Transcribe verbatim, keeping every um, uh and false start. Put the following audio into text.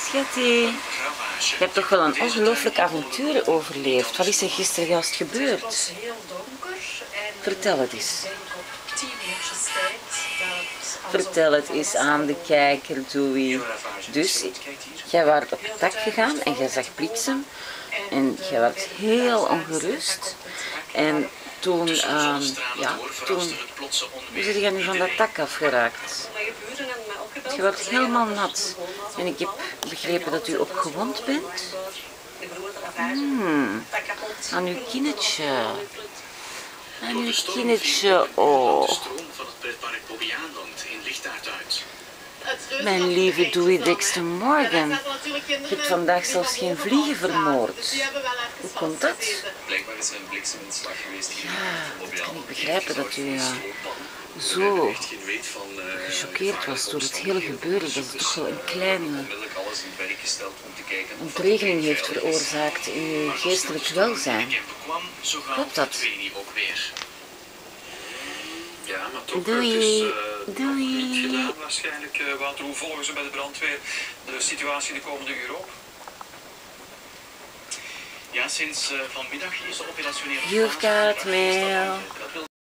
Schattie, je hebt toch wel een ongelooflijk avontuur overleefd. Wat is er gisteren juist gebeurd? Vertel het eens. Vertel het eens aan de kijker, Doei. Dus, jij was op het dak gegaan en jij zag bliksem. En jij werd heel ongerust. En toen, um, ja, toen, hoe zit je nu van dat dak afgeraakt? Je wordt helemaal nat. En ik heb begrepen dat u opgewond bent. Hmm, aan uw kinnetje. Aan uw kinnetje, oh. Mijn lieve Doei Dexter Morgan. Je hebt vandaag zelfs geen vliegen vermoord. Hoe komt dat? Ja, dat kan ik begrijpen dat u uh, zo gechoqueerd was door het hele gebeuren. Dat het toch wel een kleine ontregeling heeft veroorzaakt in uw geestelijk welzijn. Klopt dat? Ja, maar toch Doei. dus, uh, Doei. niet gedaan waarschijnlijk. Uh, Wouter, hoe volgen ze bij de brandweer de situatie de komende uur op? Ja, sinds uh, vanmiddag is de operationele... You've got mail.